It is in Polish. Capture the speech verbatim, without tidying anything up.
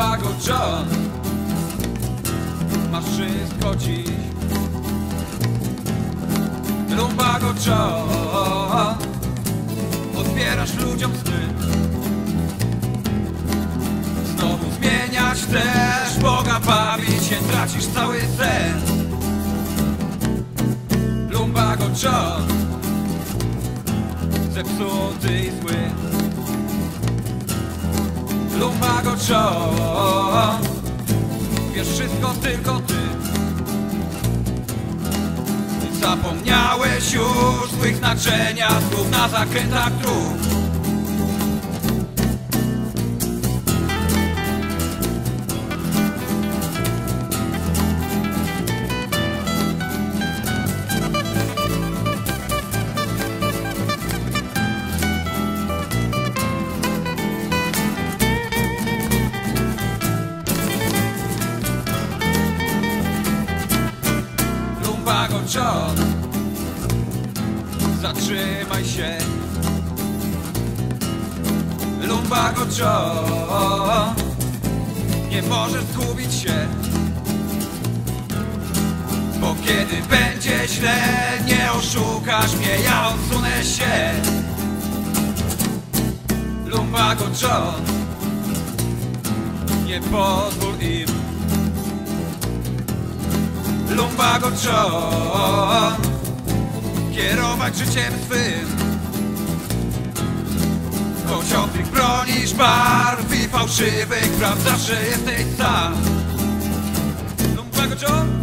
Lumbago John, masz wszystko dziś. Lumbago John, odbierasz ludziom sny. Znowu zmieniać chcesz, Boga bawić się, tracisz cały sen. Lumbago John, zepsuty i zły. Lumbago John, wiesz wszystko, tylko ty. Zapomniałeś już swych naczenia, słów na zakrętach dróg. Lumbago John, zatrzymaj się. Lumbago John, nie możesz zgubić się, bo kiedy będzie źle, nie oszukasz mnie, ja odsunę się. Lumbago John, nie pozwól im. Lumbago John, kierować życiem swym, choć od tych bronisz barw i fałszywych prawd, zawsze jesteś sam. Lumbago John.